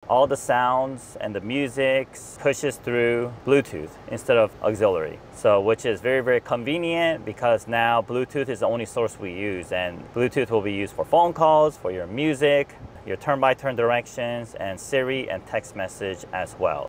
all the sounds and the music pushes through Bluetooth instead of auxiliary. So which is very, very convenient because now Bluetooth is the only source we use, and Bluetooth will be used for phone calls, for your music, your turn-by-turn directions, and Siri and text message as well.